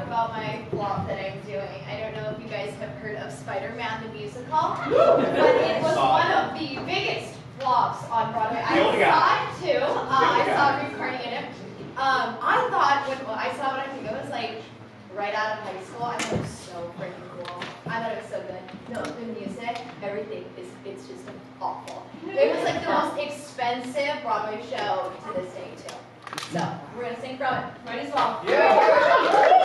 about my flop that I'm doing. I don't know if you guys have heard of Spider-Man the musical, but it was one of the biggest flops on Broadway. I saw it too. I saw Reed Carney in it. I thought when I saw it, I think it was like right out of high school. I thought it was so freaking cool. I thought it was so good. No, the music, everything it's just awful. It was like the most expensive Broadway show to this day too. So we're gonna sing from it. Might as well. Yeah.